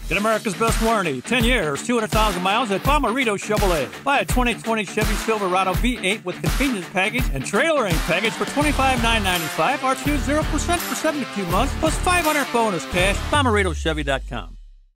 Get America's best warranty, 10 years, 200,000 miles at Bomarito Chevrolet. Buy a 2020 Chevy Silverado V8 with convenience package and trailering package for $25,995 or choose 0% for 72 months plus $500 bonus cash. BomaritoChevy.com.